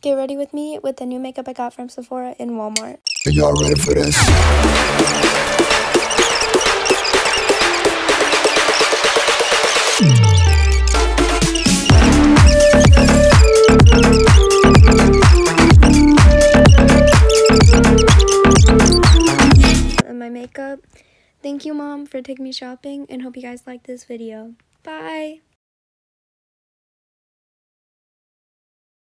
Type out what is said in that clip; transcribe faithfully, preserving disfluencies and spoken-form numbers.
get ready with me with the new makeup I got from Sephora in Walmart. Are y'all ready for this? And my makeup. Thank you, Mom, for taking me shopping, and hope you guys like this video. Bye!